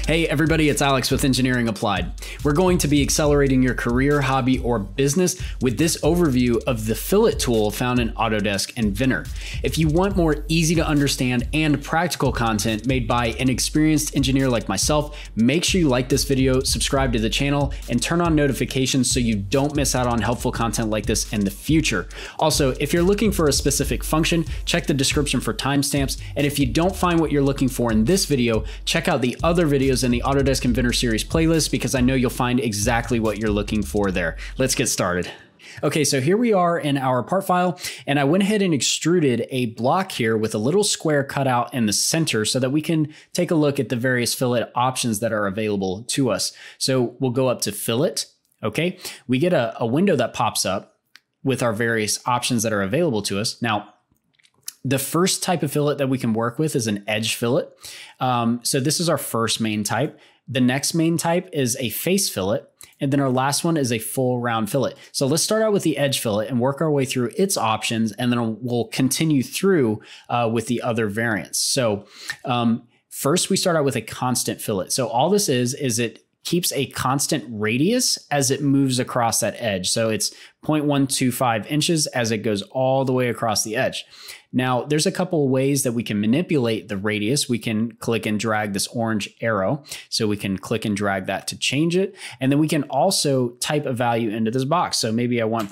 Hey everybody, it's Alex with Engineering Applied. We're going to be accelerating your career, hobby, or business with this overview of the Fillet tool found in Autodesk Inventor. If you want more easy to understand and practical content made by an experienced engineer like myself, make sure you like this video, subscribe to the channel, and turn on notifications so you don't miss out on helpful content like this in the future. Also, if you're looking for a specific function, check the description for timestamps. And if you don't find what you're looking for in this video, check out the other videos in the Autodesk Inventor series playlist because I know you'll find exactly what you're looking for there. Let's get started. Okay, so here we are in our part file, and I went ahead and extruded a block here with a little square cut out in the center so that we can take a look at the various fillet options that are available to us. So we'll go up to Fillet, okay? We get a window that pops up with our various options that are available to us. Now, the first type of fillet that we can work with is an edge fillet. So this is our first main type. The next main type is a face fillet. And then our last one is a full round fillet. So let's start out with the edge fillet and work our way through its options. And then we'll continue through with the other variants. So first we start out with a constant fillet. So all this is it keeps a constant radius as it moves across that edge. So it's 0.125 inches as it goes all the way across the edge. Now, there's a couple of ways that we can manipulate the radius. We can click and drag this orange arrow. So we can click and drag that to change it. And then we can also type a value into this box. So maybe I want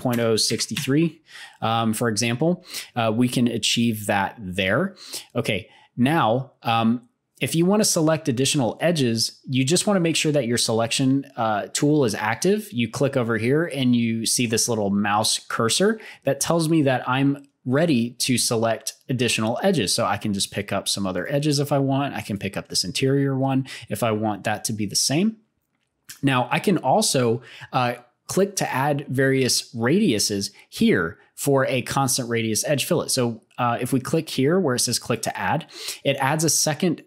0.063, for example. We can achieve that there. Okay, now, if you want to select additional edges, you just want to make sure that your selection tool is active. You click over here and you see this little mouse cursor that tells me that I'm ready to select additional edges. So I can just pick up some other edges if I want. I can pick up this interior one if I want that to be the same. Now I can also click to add various radiuses here for a constant radius edge fillet. So if we click here where it says click to add, it adds a second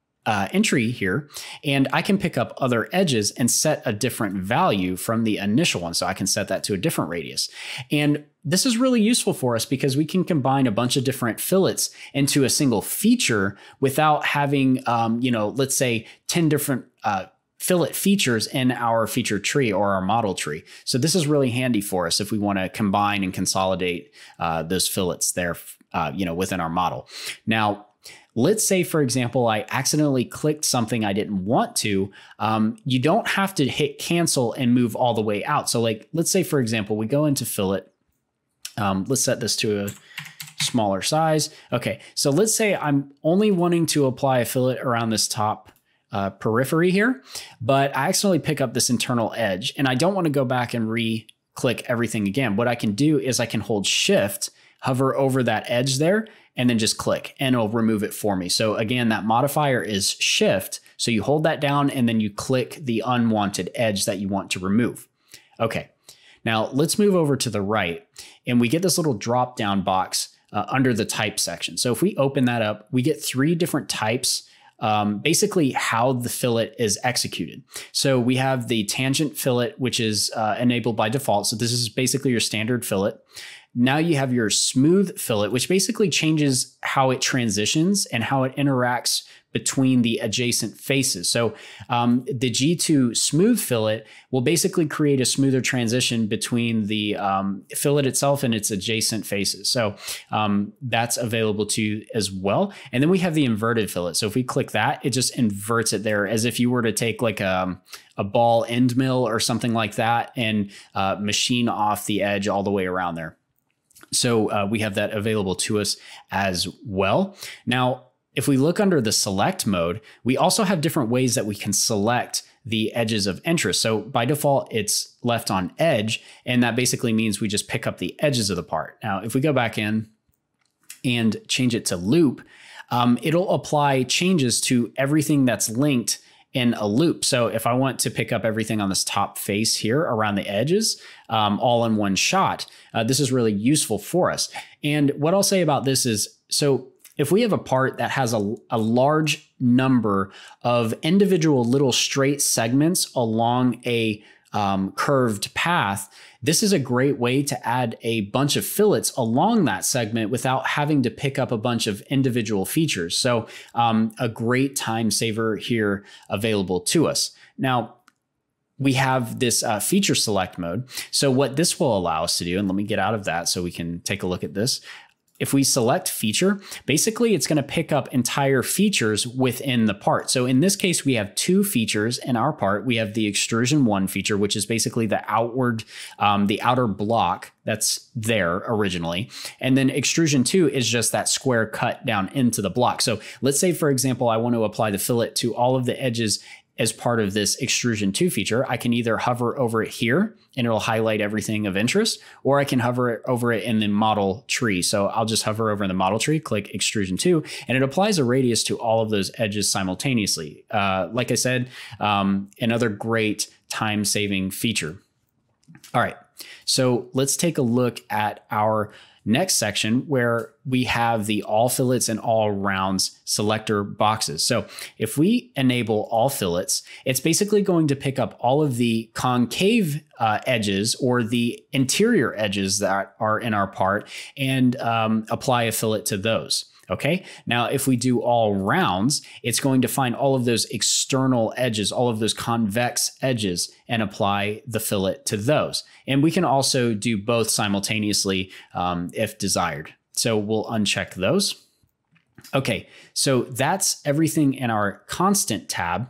entry here, and I can pick up other edges and set a different value from the initial one. So I can set that to a different radius. And this is really useful for us because we can combine a bunch of different fillets into a single feature without having, let's say 10 different fillet features in our feature tree or our model tree. So this is really handy for us if we want to combine and consolidate those fillets there, within our model. Now, let's say, for example, I accidentally clicked something I didn't want to. You don't have to hit cancel and move all the way out. So like, let's say, for example, we go into Fillet. Let's set this to a smaller size. Okay, so let's say I'm only wanting to apply a fillet around this top periphery here, but I accidentally pick up this internal edge and I don't want to go back and re-click everything again. What I can do is I can hold Shift, hover over that edge there, and then just click and it'll remove it for me. So again, that modifier is Shift. So you hold that down and then you click the unwanted edge that you want to remove. Okay, now let's move over to the right and we get this little drop down box under the type section. So if we open that up, we get 3 different types, basically how the fillet is executed. So we have the tangent fillet, which is enabled by default. So this is basically your standard fillet. Now you have your smooth fillet, which basically changes how it transitions and how it interacts between the adjacent faces. So the G2 smooth fillet will basically create a smoother transition between the fillet itself and its adjacent faces. So that's available to you as well. And then we have the inverted fillet. So if we click that, it just inverts it there as if you were to take like a ball end mill or something like that and machine off the edge all the way around there. So we have that available to us as well. Now, if we look under the select mode, we also have different ways that we can select the edges of interest. So by default, it's left on edge, and that basically means we just pick up the edges of the part. Now, if we go back in and change it to loop, it'll apply changes to everything that's linked in a loop. So if I want to pick up everything on this top face here around the edges, all in one shot, this is really useful for us. And what I'll say about this is, so if we have a part that has a large number of individual little straight segments along a curved path, this is a great way to add a bunch of fillets along that segment without having to pick up a bunch of individual features. So a great time saver here available to us. Now, we have this feature select mode. So what this will allow us to do, and let me get out of that so we can take a look at this. If we select feature, basically it's going to pick up entire features within the part. So in this case, we have two features in our part. We have the extrusion 1 feature, which is basically the outer block that's there originally. And then extrusion 2 is just that square cut down into the block. So let's say, for example, I want to apply the fillet to all of the edges as part of this extrusion 2 feature. I can either hover over it here and it'll highlight everything of interest, or I can hover over it in the model tree. So I'll just hover over in the model tree, click extrusion 2, and it applies a radius to all of those edges simultaneously. Like I said, another great time-saving feature. All right, so let's take a look at our next section where we have the all fillets and all rounds selector boxes. So if we enable all fillets, it's basically going to pick up all of the concave edges or the interior edges that are in our part and apply a fillet to those. Okay, now if we do all rounds, it's going to find all of those external edges, all of those convex edges, and apply the fillet to those. And we can also do both simultaneously if desired. So we'll uncheck those. Okay, so that's everything in our constant tab.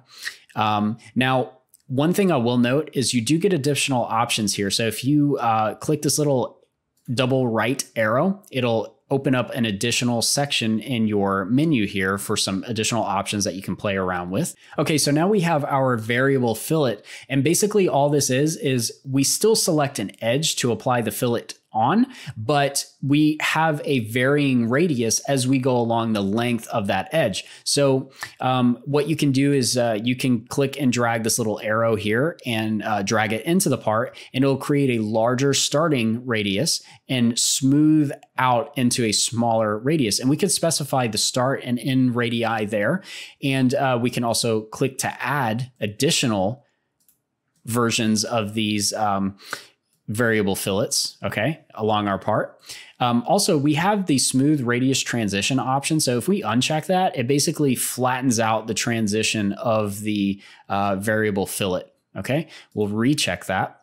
Now, one thing I will note is you do get additional options here. So if you click this little double right arrow, it'll open up an additional section in your menu here for some additional options that you can play around with. Okay, so now we have our variable fillet, and basically all this is we still select an edge to apply the fillet on, but we have a varying radius as we go along the length of that edge. So what you can do is you can click and drag this little arrow here and drag it into the part, and it'll create a larger starting radius and smooth out into a smaller radius. And we can specify the start and end radii there. And we can also click to add additional versions of these variable fillets, okay, along our part. Also, we have the smooth radius transition option. So if we uncheck that, it basically flattens out the transition of the variable fillet, okay? We'll recheck that.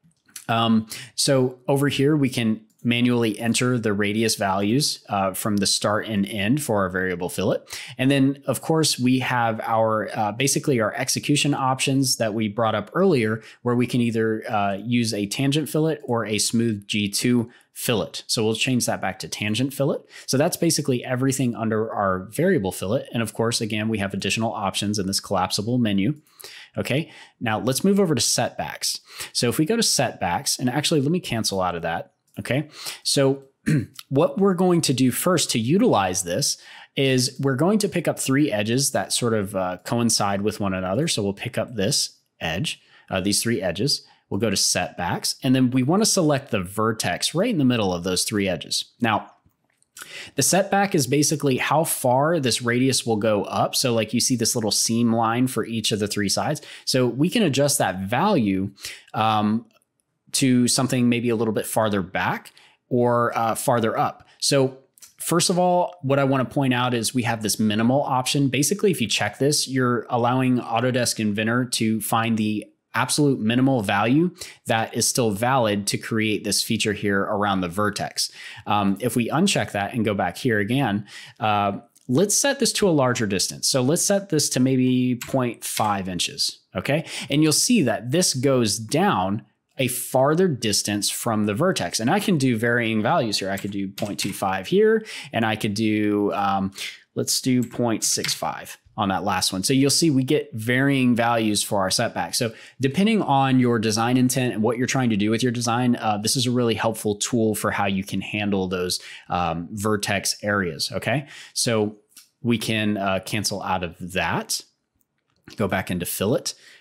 So over here, we can manually enter the radius values from the start and end for our variable fillet. And then of course we have our basically our execution options that we brought up earlier, where we can either use a tangent fillet or a smooth G2 fillet. So we'll change that back to tangent fillet. So that's basically everything under our variable fillet. And of course, again, we have additional options in this collapsible menu. Okay, now let's move over to setbacks. So if we go to setbacks, and actually let me cancel out of that. Okay, so what we're going to do first to utilize this is we're going to pick up three edges that sort of coincide with one another. So we'll pick up this edge, these three edges. We'll go to setbacks, and then we want to select the vertex right in the middle of those three edges. Now, the setback is basically how far this radius will go up. So like you see this little seam line for each of the three sides. So we can adjust that value to something maybe a little bit farther back or farther up. So first of all, what I want to point out is we have this minimal option. Basically, if you check this, you're allowing Autodesk Inventor to find the absolute minimal value that is still valid to create this feature here around the vertex. If we uncheck that and go back here again, let's set this to a larger distance. So let's set this to maybe 0.5 inches, okay? And you'll see that this goes down a farther distance from the vertex. And I can do varying values here. I could do 0.25 here, and I could do, let's do 0.65 on that last one. So you'll see we get varying values for our setback. So depending on your design intent and what you're trying to do with your design, this is a really helpful tool for how you can handle those vertex areas, okay? So we can cancel out of that, go back into fillet.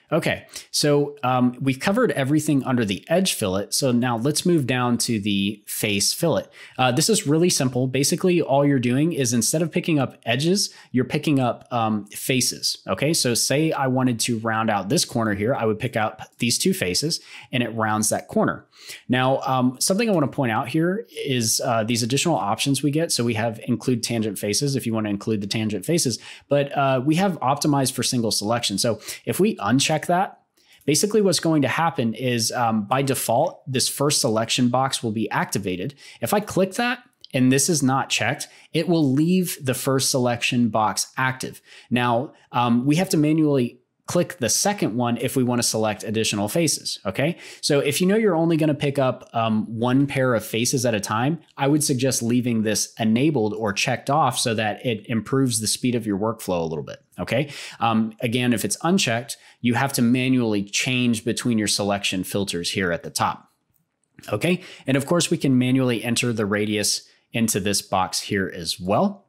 Okay, so we've covered everything under the edge fillet. So now let's move down to the face fillet. This is really simple. Basically, all you're doing is instead of picking up edges, you're picking up faces. Okay, so say I wanted to round out this corner here, I would pick up these two faces and it rounds that corner. Now, something I want to point out here is these additional options we get. So we have include tangent faces if you want to include the tangent faces, but we have optimized for single selection. So if we uncheck that, basically what's going to happen is by default, this first selection box will be activated. If I click that and this is not checked, it will leave the first selection box active. Now, we have to manually click the second one if we want to select additional faces, okay? So if you know you're only going to pick up one pair of faces at a time, I would suggest leaving this enabled or checked off so that it improves the speed of your workflow a little bit, okay? Again, if it's unchecked, you have to manually change between your selection filters here at the top, okay? And of course, we can manually enter the radius into this box here as well.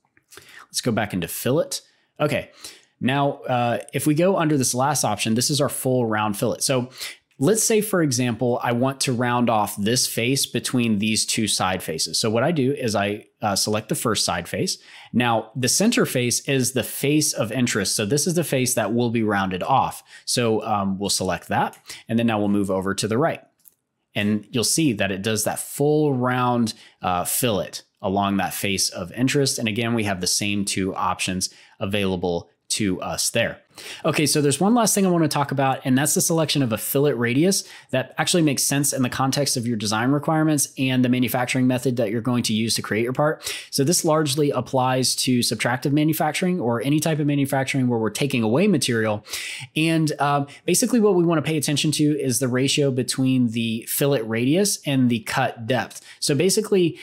Let's go back into fillet. Okay. Now, if we go under this last option, this is our full round fillet. So let's say, for example, I want to round off this face between these two side faces. So what I do is I select the first side face. Now, the center face is the face of interest. So this is the face that will be rounded off. So we'll select that, and then now we'll move over to the right. And you'll see that it does that full round fillet along that face of interest. And again, we have the same two options available to us there. Okay, so there's one last thing I want to talk about, and that's the selection of a fillet radius that actually makes sense in the context of your design requirements and the manufacturing method that you're going to use to create your part. So this largely applies to subtractive manufacturing or any type of manufacturing where we're taking away material. And basically what we want to pay attention to is the ratio between the fillet radius and the cut depth. So basically,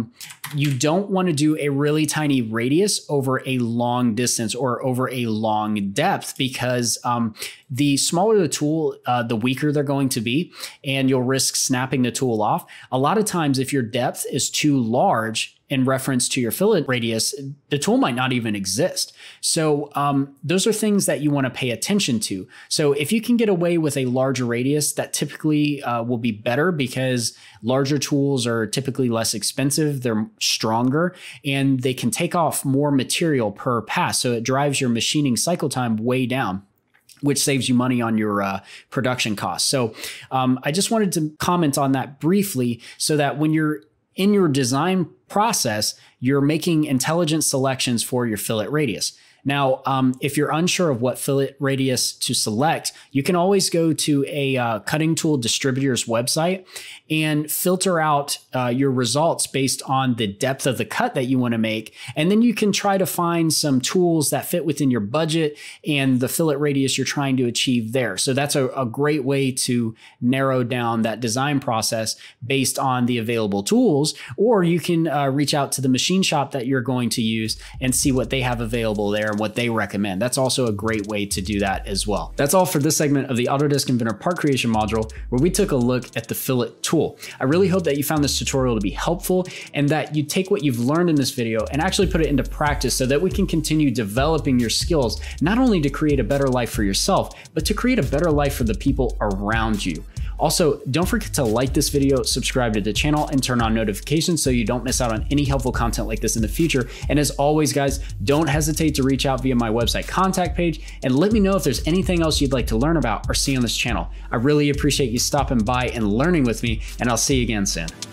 you don't want to do a really tiny radius over a long distance or over a long depth, because the smaller the tool, the weaker they're going to be, and you'll risk snapping the tool off. A lot of times, if your depth is too large in reference to your fillet radius, the tool might not even exist. So those are things that you want to pay attention to. So if you can get away with a larger radius, that typically will be better because larger tools are typically less expensive, they're stronger, and they can take off more material per pass. So it drives your machining cycle time way down, which saves you money on your production costs. So I just wanted to comment on that briefly so that when you're in your design process, you're making intelligent selections for your fillet radius. Now, if you're unsure of what fillet radius to select, you can always go to a cutting tool distributor's website and filter out your results based on the depth of the cut that you want to make. And then you can try to find some tools that fit within your budget and the fillet radius you're trying to achieve there. So that's a great way to narrow down that design process based on the available tools. Or you can reach out to the machine shop that you're going to use and see what they have available there and what they recommend. That's also a great way to do that as well. That's all for this segment of the Autodesk Inventor part creation module, where we took a look at the fillet tool. I really hope that you found this tutorial to be helpful and that you take what you've learned in this video and actually put it into practice so that we can continue developing your skills, not only to create a better life for yourself, but to create a better life for the people around you. Also, don't forget to like this video, subscribe to the channel, and turn on notifications so you don't miss out on any helpful content like this in the future. And as always, guys, don't hesitate to reach out via my website contact page and let me know if there's anything else you'd like to learn about or see on this channel. I really appreciate you stopping by and learning with me, and I'll see you again soon.